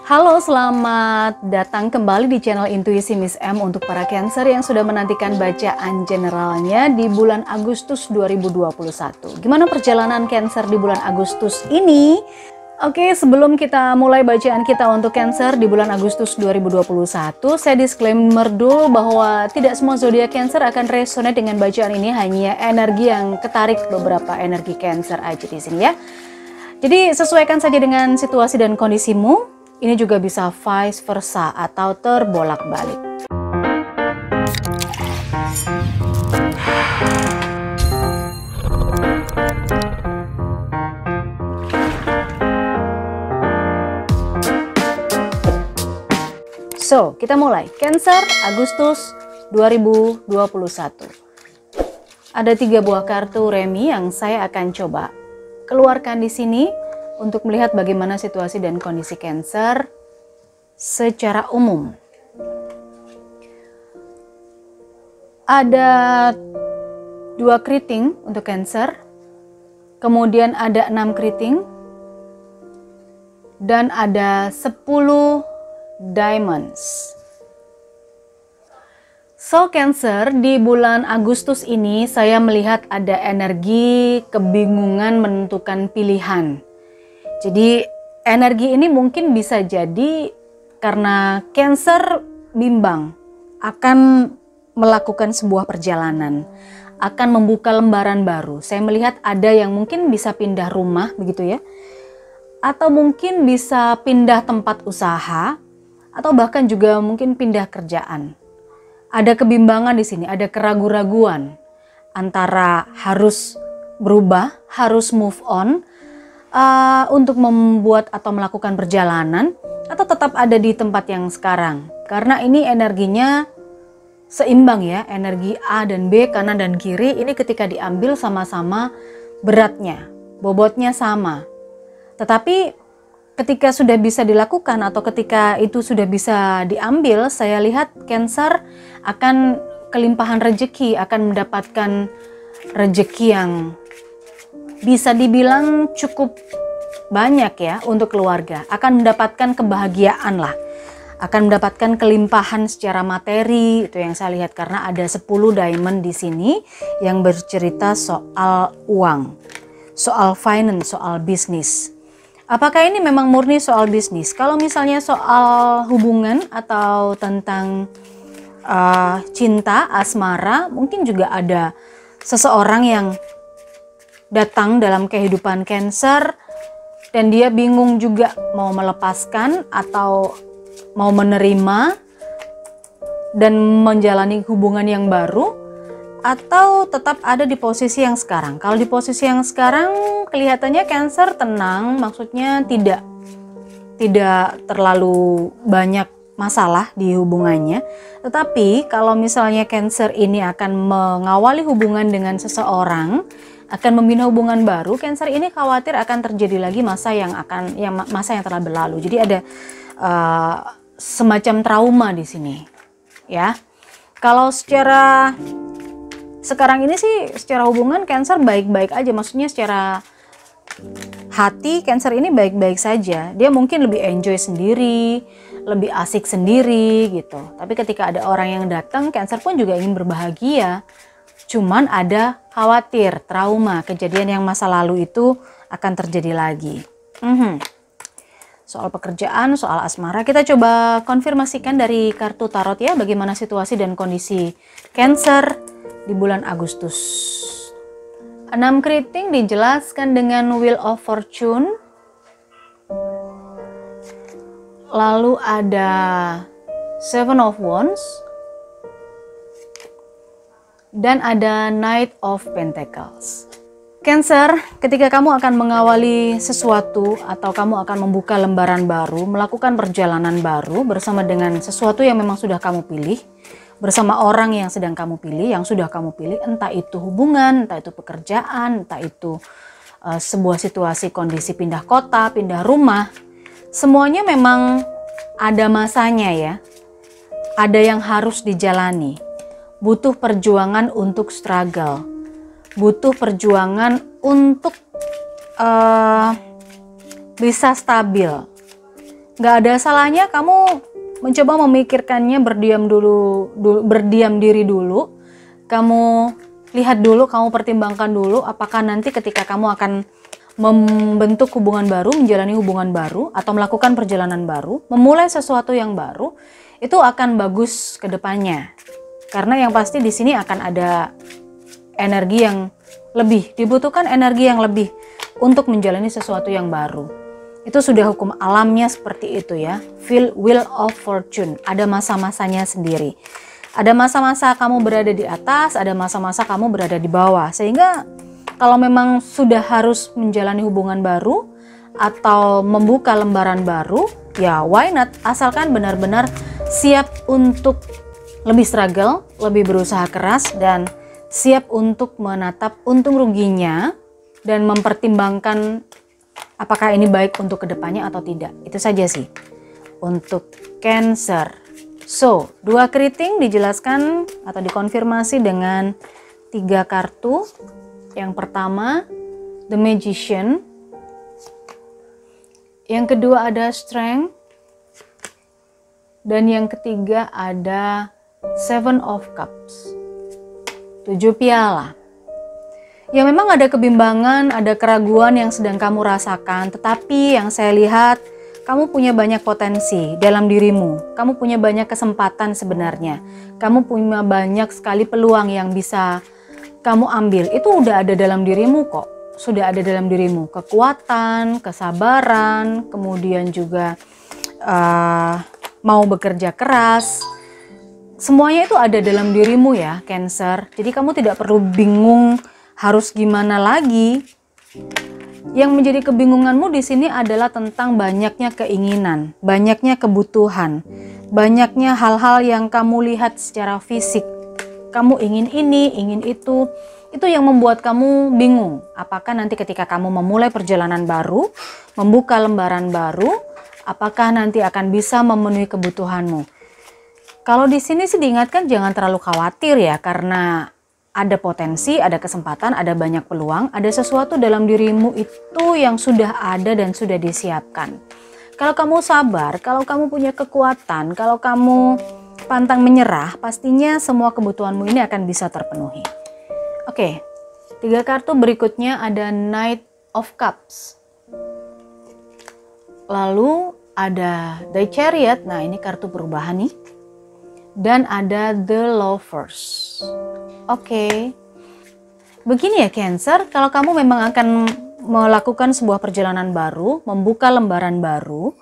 Halo, selamat datang kembali di channel Intuisi Miss M untuk para Cancer yang sudah menantikan bacaan generalnya di bulan Agustus 2021. Gimana perjalanan Cancer di bulan Agustus ini? Oke, sebelum kita mulai bacaan kita untuk Cancer di bulan Agustus 2021, saya disclaimer dulu bahwa tidak semua zodiak Cancer akan resonate dengan bacaan ini, hanya energi yang ketarik beberapa energi Cancer aja di sini ya. Jadi sesuaikan saja dengan situasi dan kondisimu. Ini juga bisa vice versa atau terbolak-balik. So, kita mulai. Cancer, Agustus 2021. Ada 3 buah kartu remi yang saya akan coba keluarkan di sini untuk melihat bagaimana situasi dan kondisi Cancer secara umum. Ada 2 keriting untuk Cancer, kemudian ada 6 keriting, dan ada 10 diamonds. So Cancer, di bulan Agustus ini saya melihat ada energi kebingungan menentukan pilihan. Jadi energi ini mungkin bisa jadi karena Cancer bimbang akan melakukan sebuah perjalanan, akan membuka lembaran baru. Saya melihat ada yang mungkin bisa pindah rumah begitu ya, atau mungkin bisa pindah tempat usaha, atau bahkan juga mungkin pindah kerjaan. Ada kebimbangan di sini, ada keraguan-raguan antara harus berubah, harus move on, untuk membuat atau melakukan perjalanan, atau tetap ada di tempat yang sekarang. Karena ini energinya seimbang ya, energi A dan B, kanan dan kiri, ini ketika diambil sama-sama beratnya, bobotnya sama. Tetapi ketika sudah bisa dilakukan atau ketika itu sudah bisa diambil, saya lihat Cancer akan kelimpahan rezeki, akan mendapatkan rezeki yang bisa dibilang cukup banyak ya untuk keluarga, akan mendapatkan kebahagiaan lah, akan mendapatkan kelimpahan secara materi, itu yang saya lihat karena ada 10 diamond di sini yang bercerita soal uang, soal finance, soal bisnis. Apakah ini memang murni soal bisnis? Kalau misalnya soal hubungan atau tentang cinta, asmara, mungkin juga ada seseorang yang datang dalam kehidupan Cancer dan dia bingung juga mau melepaskan atau mau menerima dan menjalani hubungan yang baru, atau tetap ada di posisi yang sekarang. Kalau di posisi yang sekarang kelihatannya Cancer tenang, maksudnya tidak terlalu banyak masalah di hubungannya. Tetapi kalau misalnya Cancer ini akan mengawali hubungan dengan seseorang, akan membina hubungan baru, Cancer ini khawatir akan terjadi lagi masa yang telah berlalu. Jadi ada semacam trauma di sini, ya. Kalau secara sekarang ini sih, secara hubungan Cancer baik-baik aja, maksudnya secara hati Cancer ini baik-baik saja. Dia mungkin lebih enjoy sendiri, lebih asik sendiri gitu. Tapi ketika ada orang yang datang, Cancer pun juga ingin berbahagia. Cuman ada khawatir, trauma, kejadian yang masa lalu itu akan terjadi lagi. Soal pekerjaan, soal asmara, kita coba konfirmasikan dari kartu tarot ya, bagaimana situasi dan kondisi Cancer di bulan Agustus. 6 keriting dijelaskan dengan Wheel of Fortune. Lalu ada 7 of Wands. Dan ada Knight of Pentacles. Cancer, ketika kamu akan mengawali sesuatu atau kamu akan membuka lembaran baru, melakukan perjalanan baru bersama dengan sesuatu yang memang sudah kamu pilih, bersama orang yang sedang kamu pilih, yang sudah kamu pilih, entah itu hubungan, entah itu pekerjaan, entah itu sebuah situasi kondisi pindah kota, pindah rumah, semuanya memang ada masanya ya, ada yang harus dijalani. Butuh perjuangan untuk struggle, butuh perjuangan untuk bisa stabil, Nggak ada salahnya kamu mencoba memikirkannya, berdiam diri dulu. Kamu lihat dulu, kamu pertimbangkan dulu apakah nanti ketika kamu akan membentuk hubungan baru, menjalani hubungan baru, atau melakukan perjalanan baru, memulai sesuatu yang baru, itu akan bagus ke depannya. Karena yang pasti di sini akan ada energi yang lebih, dibutuhkan energi yang lebih untuk menjalani sesuatu yang baru. Itu sudah hukum alamnya seperti itu ya. Wheel of Fortune, ada masa-masanya sendiri. Ada masa-masa kamu berada di atas, ada masa-masa kamu berada di bawah. Sehingga kalau memang sudah harus menjalani hubungan baru atau membuka lembaran baru, ya why not? Asalkan benar-benar siap untuk lebih struggle, lebih berusaha keras, dan siap untuk menatap untung ruginya dan mempertimbangkan apakah ini baik untuk kedepannya atau tidak. Itu saja sih untuk Cancer. So, 2 keriting dijelaskan atau dikonfirmasi dengan 3 kartu. Yang pertama, The Magician. Yang kedua ada Strength. Dan yang ketiga ada Seven of Cups. 7 piala. Ya memang ada kebimbangan, ada keraguan yang sedang kamu rasakan, tetapi yang saya lihat kamu punya banyak potensi dalam dirimu. Kamu punya banyak kesempatan sebenarnya. Kamu punya banyak sekali peluang yang bisa kamu ambil. Itu udah ada dalam dirimu kok. Sudah ada dalam dirimu. Kekuatan, kesabaran, kemudian juga mau bekerja keras. Semuanya itu ada dalam dirimu ya, Cancer. Jadi kamu tidak perlu bingung harus gimana lagi. Yang menjadi kebingunganmu di sini adalah tentang banyaknya keinginan, banyaknya kebutuhan, banyaknya hal-hal yang kamu lihat secara fisik. Kamu ingin ini, ingin itu yang membuat kamu bingung. Apakah nanti ketika kamu memulai perjalanan baru, membuka lembaran baru, apakah nanti akan bisa memenuhi kebutuhanmu? Kalau di sini sih diingatkan jangan terlalu khawatir ya, karena ada potensi, ada kesempatan, ada banyak peluang, ada sesuatu dalam dirimu itu yang sudah ada dan sudah disiapkan. Kalau kamu sabar, kalau kamu punya kekuatan, kalau kamu pantang menyerah, pastinya semua kebutuhanmu ini akan bisa terpenuhi. Oke, 3 kartu berikutnya ada Knight of Cups. Lalu ada The Chariot, nah ini kartu perubahan nih. Dan ada The Lovers. Oke. Begini ya Cancer, kalau kamu memang akan melakukan sebuah perjalanan baru, membuka lembaran baru,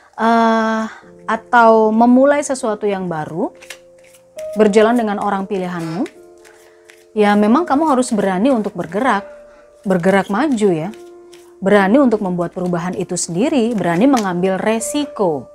atau memulai sesuatu yang baru, berjalan dengan orang pilihanmu, ya memang kamu harus berani untuk bergerak maju ya. Berani untuk membuat perubahan itu sendiri, berani mengambil resiko,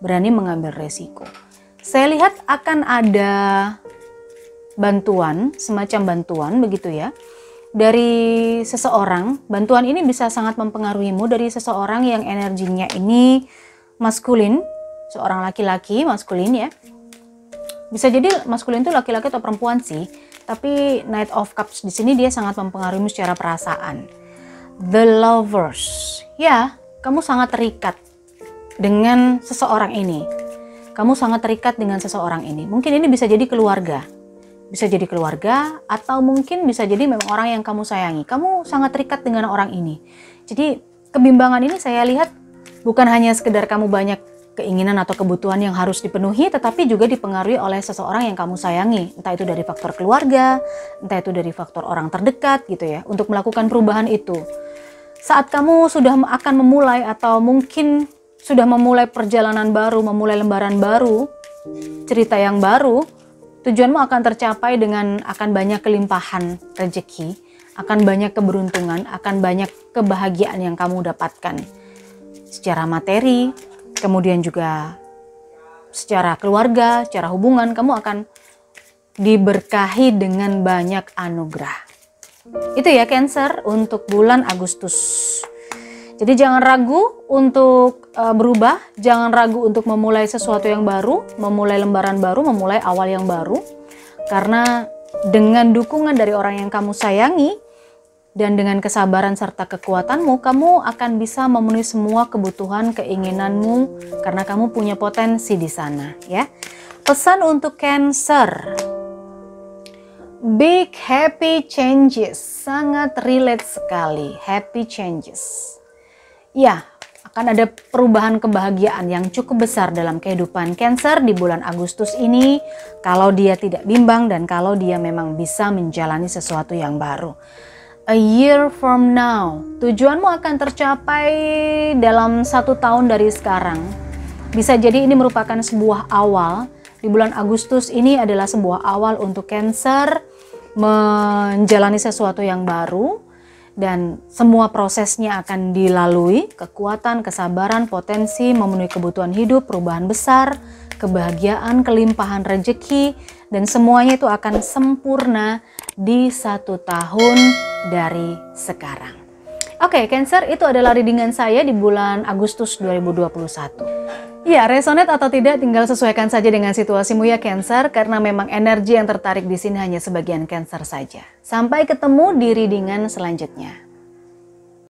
Saya lihat akan ada bantuan, semacam bantuan begitu ya, dari seseorang. Bantuan ini bisa sangat mempengaruhimu dari seseorang yang energinya ini maskulin, seorang laki-laki maskulin ya. Bisa jadi maskulin itu laki-laki atau perempuan sih, tapi Knight of Cups di sini dia sangat mempengaruhimu secara perasaan. The Lovers, ya kamu sangat terikat dengan seseorang ini. Mungkin ini bisa jadi keluarga. Atau mungkin bisa jadi memang orang yang kamu sayangi. Kamu sangat terikat dengan orang ini. Jadi kebimbangan ini saya lihat bukan hanya sekedar kamu banyak keinginan atau kebutuhan yang harus dipenuhi, tetapi juga dipengaruhi oleh seseorang yang kamu sayangi. Entah itu dari faktor keluarga, entah itu dari faktor orang terdekat gitu ya, untuk melakukan perubahan itu. Saat kamu sudah akan memulai atau mungkin sudah memulai perjalanan baru, memulai lembaran baru, cerita yang baru, tujuanmu akan tercapai dengan akan banyak kelimpahan rezeki, akan banyak keberuntungan, akan banyak kebahagiaan yang kamu dapatkan secara materi, kemudian juga secara keluarga, secara hubungan, kamu akan diberkahi dengan banyak anugerah. Itu ya Cancer untuk bulan Agustus. Jadi jangan ragu untuk berubah, jangan ragu untuk memulai sesuatu yang baru, memulai lembaran baru, memulai awal yang baru. Karena dengan dukungan dari orang yang kamu sayangi, Dan dengan kesabaran serta kekuatanmu, kamu akan bisa memenuhi semua kebutuhan keinginanmu karena kamu punya potensi di sana, ya. Pesan untuk Cancer. Big happy changes, sangat relate sekali, happy changes. Ya, akan ada perubahan kebahagiaan yang cukup besar dalam kehidupan Cancer di bulan Agustus ini kalau dia tidak bimbang dan kalau dia memang bisa menjalani sesuatu yang baru. A year from now, tujuanmu akan tercapai dalam 1 tahun dari sekarang. Bisa jadi ini merupakan sebuah awal. Di bulan Agustus ini adalah sebuah awal untuk Cancer menjalani sesuatu yang baru. Dan semua prosesnya akan dilalui, kekuatan, kesabaran, potensi, memenuhi kebutuhan hidup, perubahan besar, kebahagiaan, kelimpahan rezeki, dan semuanya itu akan sempurna di 1 tahun dari sekarang. Oke, Cancer, itu adalah readingan saya di bulan Agustus 2021. Ya, resonate atau tidak tinggal sesuaikan saja dengan situasimu ya Cancer, karena memang energi yang tertarik di sini hanya sebagian Cancer saja. Sampai ketemu di readingan selanjutnya.